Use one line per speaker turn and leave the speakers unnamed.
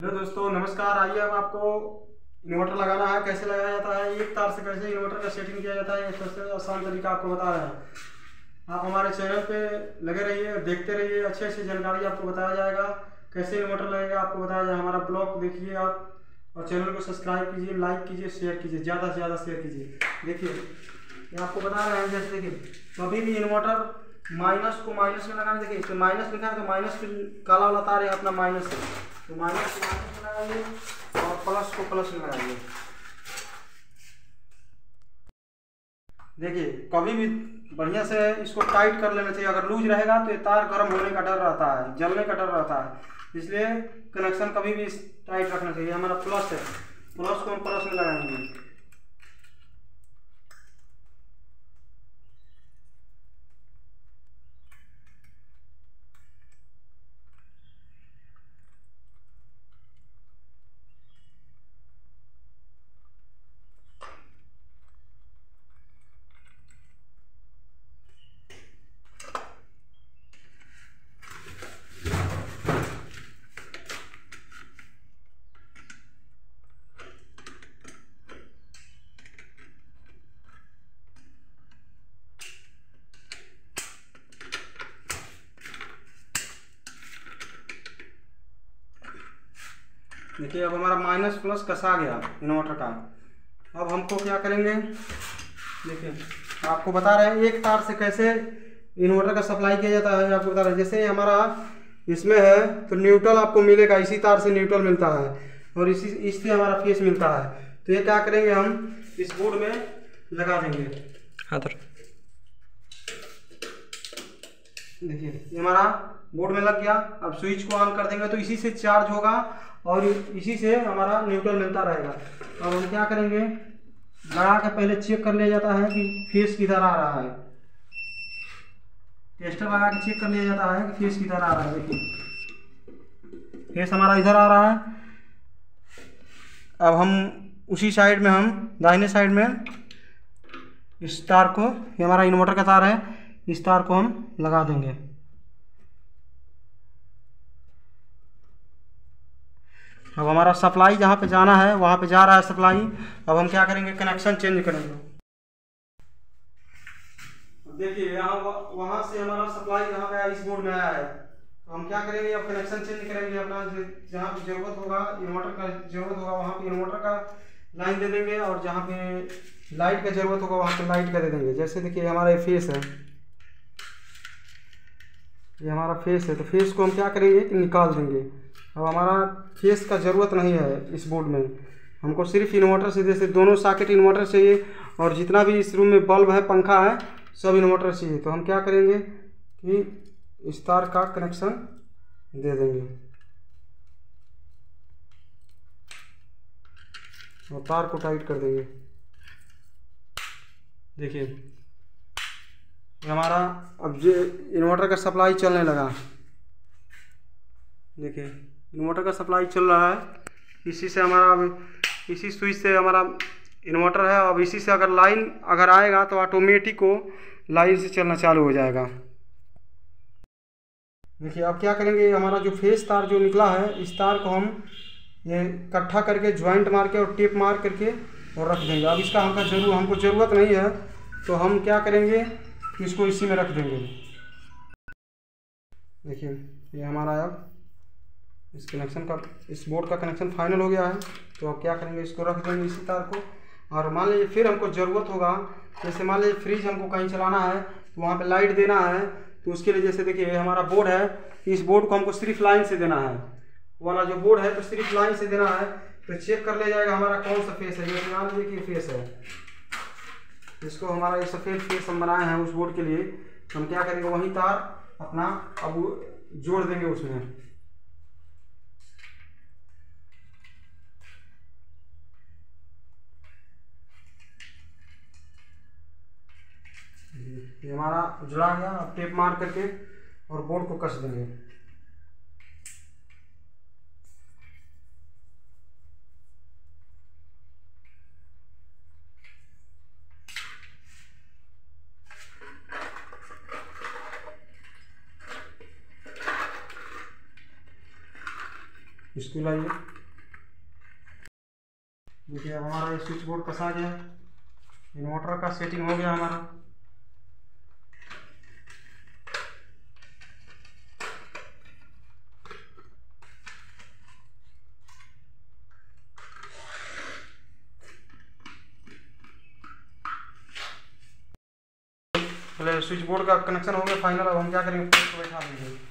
Hello दोस्तों, नमस्कार। आइए अब आपको इन्वर्टर लगाना है, कैसे लगाया जाता है, एक तार से कैसे इन्वर्टर का सेटिंग किया जाता है, ये सबसे आसान तरीका आपको बता रहे हैं। आप हमारे चैनल पे लगे रहिए, देखते रहिए, अच्छी अच्छी जानकारी आपको बताया जाएगा। कैसे इन्वर्टर लगेगा आपको बताया जाएगा। हमारा ब्लॉग देखिए आप, और चैनल को सब्सक्राइब कीजिए, लाइक कीजिए, शेयर कीजिए, ज़्यादा से ज़्यादा शेयर कीजिए। देखिए ये आपको बता रहे हैं, जैसे देखिए कभी भी इन्वर्टर माइनस को माइनस में लगाना। देखिए इसमें माइनस लिखा है तो माइनस फिर काला वाला तार है अपना माइनस है, तो माइनस को माइनस में लगाइए और प्लस को प्लस में लगाइए। देखिए कभी भी बढ़िया से इसको टाइट कर लेना चाहिए। अगर लूज रहेगा तो ये तार गर्म होने का डर रहता है, जलने का डर रहता है, इसलिए कनेक्शन कभी भी टाइट रखना चाहिए। हमारा प्लस है, प्लस को हम प्लस में लगाएंगे। देखिए अब हमारा माइनस प्लस कसा गया इन्वर्टर का। अब हमको क्या करेंगे, देखिए आपको बता रहे हैं एक तार से कैसे इन्वर्टर का सप्लाई किया जाता है। आपको बता रहे हैं जैसे हमारा इसमें है तो न्यूट्रल आपको मिलेगा, इसी तार से न्यूट्रल मिलता है और इससे हमारा फेस मिलता है। तो ये क्या करेंगे, हम इस बोर्ड में लगा देंगे। हाँ तो देखिए ये हमारा बोर्ड में लग गया। अब स्विच को ऑन कर देंगे तो इसी से चार्ज होगा और इसी से हमारा न्यूट्रल मिलता रहेगा। अब हम क्या करेंगे, लगा के पहले चेक कर लिया जाता है कि फेस किधर आ रहा है। टेस्टर लगा के चेक कर लिया जाता है कि फेस किधर आ रहा है। देखिए फेस हमारा इधर आ रहा है। अब हम उसी साइड में, हम दाहिने साइड में इस तार को, ये हमारा इन्वर्टर का तार है, इस तार को हम लगा देंगे। अब हमारा सप्लाई जहाँ पे जाना है वहाँ पे जा रहा है सप्लाई। अब हम क्या करेंगे, कनेक्शन चेंज करेंगे। देखिए यहाँ वहाँ से हमारा सप्लाई यहाँ पे इस बोर्ड में आया है, तो हम क्या करेंगे, अब कनेक्शन चेंज करेंगे। अपना जहाँ पे जरूरत होगा, इन्वर्टर का जरूरत होगा, वहाँ पे इन्वर्टर का लाइन दे देंगे और जहाँ पे लाइट का जरूरत होगा वहाँ पे लाइट का दे देंगे। जैसे देखिए हमारा ये फेस है, ये हमारा फेस है, तो फेस को हम क्या करेंगे कि निकाल देंगे। अब हमारा फेस का ज़रूरत नहीं है इस बोर्ड में, हमको सिर्फ इन्वर्टर से, जैसे दोनों सॉकेट इन्वर्टर चाहिए और जितना भी इस रूम में बल्ब है, पंखा है, सब इन्वर्टर चाहिए। तो हम क्या करेंगे कि इस तार का कनेक्शन दे देंगे और तार को टाइट कर देंगे। देखिए हमारा अब जो इन्वर्टर का सप्लाई चलने लगा, देखिए इन्वर्टर का सप्लाई चल रहा है। इसी से हमारा, अब इसी स्विच से हमारा इन्वर्टर है। अब इसी से अगर लाइन अगर आएगा तो ऑटोमेटिक वो लाइन से चलना चालू हो जाएगा। देखिए अब क्या करेंगे, हमारा जो फेस तार जो निकला है, इस तार को हम ये इकट्ठा करके ज्वाइंट मार के और टेप मार करके और रख देंगे। अब इसका हमको ज़रूरत नहीं है, तो हम क्या करेंगे कि इसको इसी में रख देंगे। देखिए ये हमारा अब इस कनेक्शन का, इस बोर्ड का कनेक्शन फाइनल हो गया है। तो अब क्या करेंगे, इसको रख देंगे इसी तार को। और मान लीजिए फिर हमको ज़रूरत होगा, जैसे मान लीजिए फ्रिज हमको कहीं चलाना है तो वहाँ पे लाइट देना है, तो उसके लिए जैसे देखिए हमारा बोर्ड है, इस बोर्ड को हमको सिर्फ लाइन से देना है। वाला जो बोर्ड है तो सिर्फ लाइन से देना है, तो चेक कर लिया जाएगा हमारा कौन सा फेस है। जैसे मान लीजिए कि फेस है, इसको हमारा ये सफ़ेद फेस हम बनाए हैं उस बोर्ड के लिए, तो हम क्या करेंगे, वही तार अपना अब जोड़ देंगे उसमें। ये हमारा जुड़ा गया। अब टेप मार करके और बोर्ड को कस देंगे। इसको लाइए। देखिए अब हमारा ये स्विच बोर्ड कसा गया, इन्वर्टर का सेटिंग हो गया हमारा। पहले स्विच बोर्ड का कनेक्शन हो गया फाइनल। अब हम क्या करेंगे, प्लग को बैठा देंगे।